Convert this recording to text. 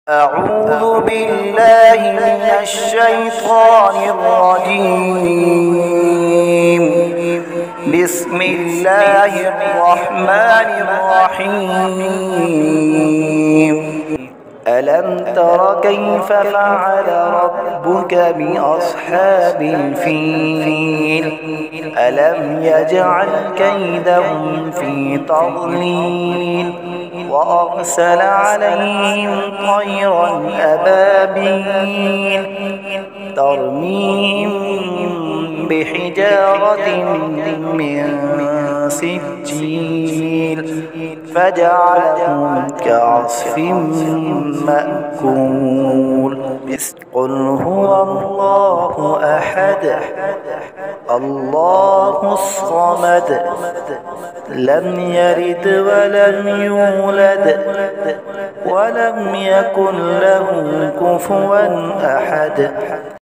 أعوذ بالله من الشيطان الرجيم. بسم الله الرحمن الرحيم. ألم تر كيف فعل ربك بأصحاب الفيل؟ ألم يجعل كيدهم في تضليل وأرسل عليهم طيرا أبابيل ترميهم بحجارة من سجيل فجعلهم كعصف مأكول. قل هو الله أحد الله الصمد لم يلد ولم يولد ولم يكن له كفوا أحد.